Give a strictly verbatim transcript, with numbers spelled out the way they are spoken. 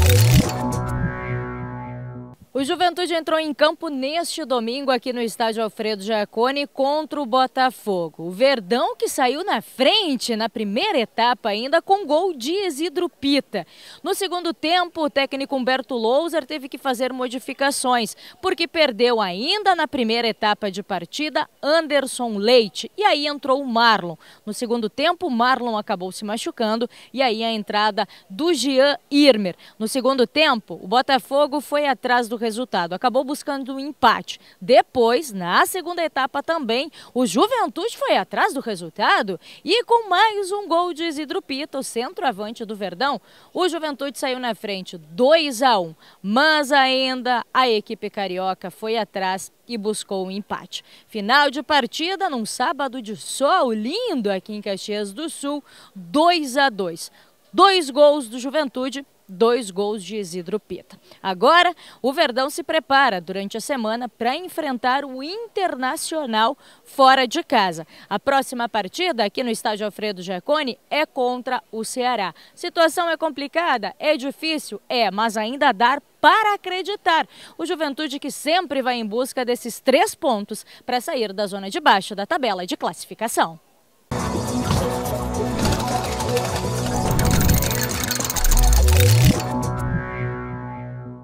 O Juventude entrou em campo neste domingo aqui no estádio Alfredo Jaconi contra o Botafogo. O Verdão que saiu na frente na primeira etapa ainda com gol de Isidro Pita. No segundo tempo, o técnico Humberto Louser teve que fazer modificações, porque perdeu ainda na primeira etapa de partida Anderson Leite e aí entrou o Marlon. No segundo tempo, o Marlon acabou se machucando e aí a entrada do Jean Irmer. No segundo tempo, o Botafogo foi atrás do resultado, acabou buscando um empate. Depois, na segunda etapa também, o Juventude foi atrás do resultado e com mais um gol de Isidro Pita, o centroavante do Verdão, o Juventude saiu na frente dois a um, mas ainda a equipe carioca foi atrás e buscou um empate. Final de partida num sábado de sol lindo aqui em Caxias do Sul, dois a dois. Dois gols do Juventude, dois gols de Isidro Pita. Agora, o Verdão se prepara durante a semana para enfrentar o Internacional fora de casa. A próxima partida aqui no estádio Alfredo Jaconi é contra o Ceará. Situação é complicada? É difícil? É, mas ainda dá para acreditar. O Juventude que sempre vai em busca desses três pontos para sair da zona de baixo da tabela de classificação.